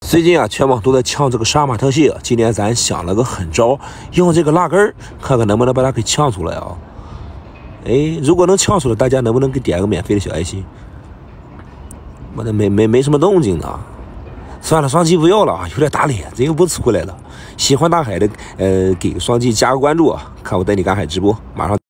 最近啊，全网都在抢这个杀马特蟹，今天咱想了个狠招，用这个蜡根儿，看看能不能把它给抢出来啊！哎，如果能抢出来，大家能不能给点个免费的小爱心？我这没什么动静呢。算了，双击不要了啊，有点打脸，这又不出来了。喜欢大海的，给双击加个关注啊，看我带你赶海直播，马上。